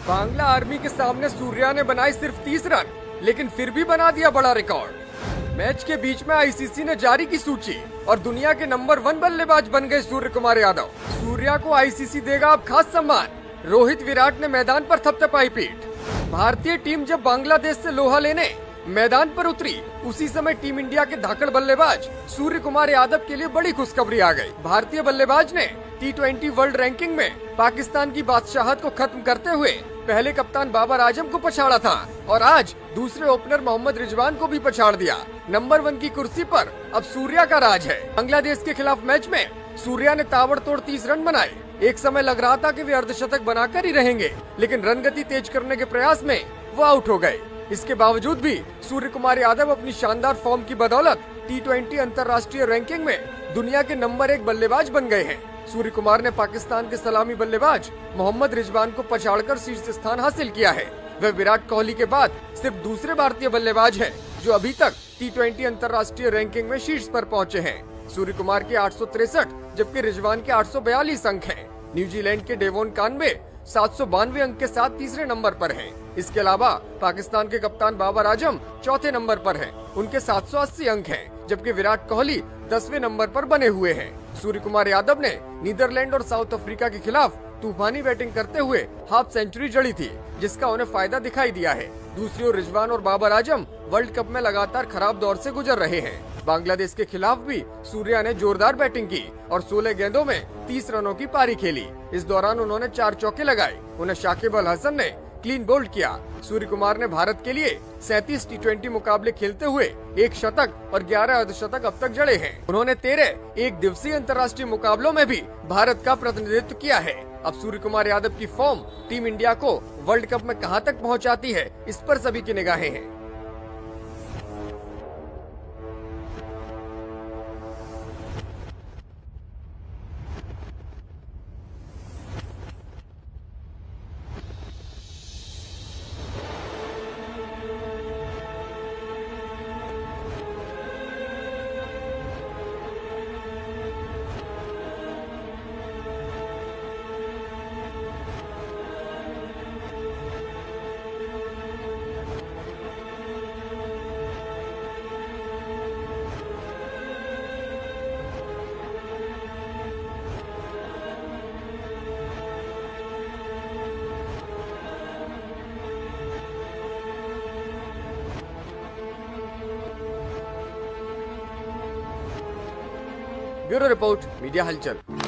Bangla army के सामने सूर्या ने बनाई सिर्फ 30 रन, लेकिन फिर भी बना दिया बड़ा रिकॉर्ड। मैच के बीच में आईसीसी ने जारी की सूची और दुनिया के नंबर 1 बल्लेबाज बन गए सूर्य कुमार यादव। सूर्या को आईसीसी देगा अब खास सम्मान। रोहित विराट ने मैदान पर थपथपाई पीठ। भारतीय टीम जब बांग्लादेश से लोहा लेने मैदान पर उतरी, उसी समय टीम इंडिया के धाकड़ बल्लेबाज सूर्य कुमार यादव के लिए बड़ी खुशखबरी आ गई। भारतीय बल्लेबाज ने T20 वर्ल्ड रैंकिंग में पाकिस्तान की बादशाहत को खत्म करते हुए पहले कप्तान बाबर आजम को पछाड़ा था और आज दूसरे ओपनर मोहम्मद रिजवान को भी पछाड़ दिया। नंबर 1 की कुर्सी पर अब सूर्या का राज है। बांग्लादेश के खिलाफ मैच में सूर्या ने ताबड़तोड़ 30 रन बनाए। एक समय लग रहा था कि वे अर्धशतक बनाकर ही रहेंगे, लेकिन रन गति तेज करने के प्रयास में वो आउट हो गए। इसके बावजूद भी सूर्य कुमार यादव अपनी शानदार फॉर्म की बदौलत T20 अंतर्राष्ट्रीय रैंकिंग में दुनिया के नंबर 1 बल्लेबाज बन गए हैं। सूर्य कुमार ने पाकिस्तान के सलामी बल्लेबाज मोहम्मद रिजवान को पछाड़कर शीर्ष स्थान हासिल किया है। वे विराट कोहली के बाद सिर्फ दूसरे भारतीय बल्लेबाज हैं जो अभी तक T20 अंतर्राष्ट्रीय रैंकिंग में शीर्ष पर पहुंचे हैं। सूर्य कुमार के 863 जबकि रिजवान के 842 अंक हैं। न्यूजीलैंड के डेवोन कानवे 792 अंक के साथ तीसरे नंबर पर हैं। इसके अलावा पाकिस्तान के कप्तान बाबर आजम चौथे नंबर पर हैं। उनके 780 अंक हैं, जबकि विराट कोहली 10वें नंबर पर बने हुए हैं। सूर्य कुमार यादव ने नीदरलैंड और साउथ अफ्रीका के खिलाफ तूफानी बैटिंग करते हुए हाफ सेंचुरी जड़ी थी, जिसका उन्हें फायदा दिखाई दिया है। दूसरी ओर रिजवान और बाबर आजम वर्ल्ड कप में लगातार खराब दौर से गुजर रहे हैं। बांग्लादेश के खिलाफ भी सूर्या ने जोरदार बैटिंग की और 16 गेंदों में 30 रनों की पारी खेली। इस दौरान उन्होंने 4 चौके लगाए। उन्हें शाकिब अल हसन ने क्लीन बोल्ड किया। सूर्य कुमार ने भारत के लिए 37 T20 मुकाबले खेलते हुए 1 शतक और 11 अर्धशतक अब तक जड़े हैं। उन्होंने 13 एक दिवसीय अंतर्राष्ट्रीय मुकाबलों में भी भारत का प्रतिनिधित्व किया है। अब सूर्य कुमार यादव की फॉर्म टीम इंडिया को वर्ल्ड कप में कहां तक पहुंचाती है, इस पर सभी की निगाहें हैं। ब्यूरो रिपोर्ट, मीडिया हलचल।